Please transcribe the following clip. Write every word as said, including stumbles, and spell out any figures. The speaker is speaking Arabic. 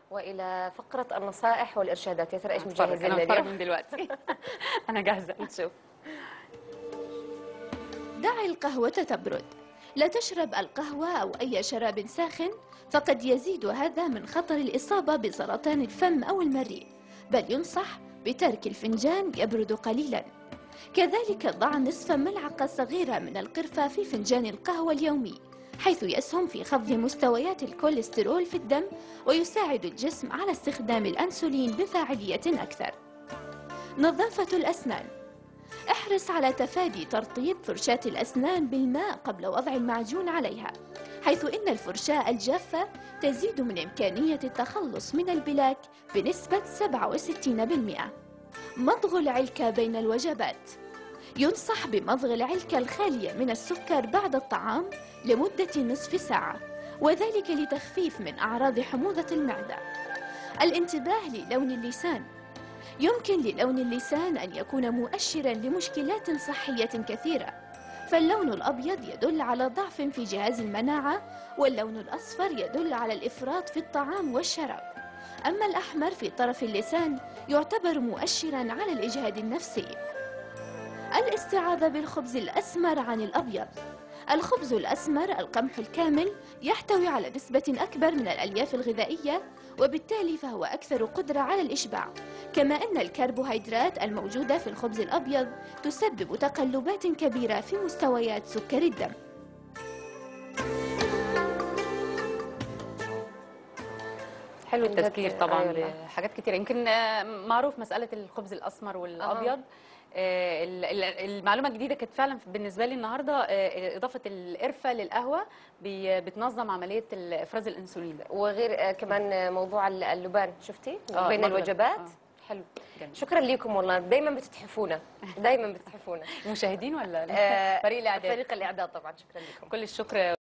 والى فقره النصائح والارشادات. يا ترى ايش مجهز انا لنا بتفرج اليوم؟ من دلوقتي. انا جاهزه. نشوف. دع القهوة تبرد. لا تشرب القهوة أو أي شراب ساخن، فقد يزيد هذا من خطر الإصابة بسرطان الفم أو المريء، بل ينصح بترك الفنجان يبرد قليلا. كذلك ضع نصف ملعقة صغيرة من القرفة في فنجان القهوة اليومي، حيث يسهم في خفض مستويات الكوليسترول في الدم ويساعد الجسم على استخدام الأنسولين بفاعلية أكثر. نظافة الأسنان. احرص على تفادي ترطيب فرشاة الأسنان بالماء قبل وضع المعجون عليها، حيث إن الفرشاة الجافة تزيد من إمكانية التخلص من البلاك بنسبة سبعة وستين بالمئة. مضغ العلكة بين الوجبات. ينصح بمضغ العلكة الخالية من السكر بعد الطعام لمدة نصف ساعة، وذلك لتخفيف من أعراض حموضة المعدة. الانتباه للون اللسان. يمكن للون اللسان أن يكون مؤشراً لمشكلات صحية كثيرة، فاللون الأبيض يدل على ضعف في جهاز المناعة، واللون الأصفر يدل على الإفراط في الطعام والشراب، أما الأحمر في طرف اللسان يعتبر مؤشراً على الإجهاد النفسي. الاستعاذة بالخبز الأسمر عن الأبيض. الخبز الأسمر القمح الكامل يحتوي على نسبة أكبر من الألياف الغذائية، وبالتالي فهو أكثر قدرة على الإشباع، كما أن الكربوهيدرات الموجودة في الخبز الأبيض تسبب تقلبات كبيرة في مستويات سكر الدم. حلو التذكير طبعا أيوة. لحاجات كتير. يمكن معروف مساله الخبز الاسمر والابيض. آه. المعلومه الجديده كانت فعلا بالنسبه لي النهارده اضافه القرفه للقهوه بتنظم عمليه افراز الانسولين، وغير كمان موضوع اللبان شفتي آه بين الوجبات. آه. حلو جميل. شكرا لكم والله، دايما بتتحفونا دايما بتتحفونا. المشاهدين ولا آه فريق الاعداد؟ فريق الاعداد طبعا. شكرا لكم. كل الشكر.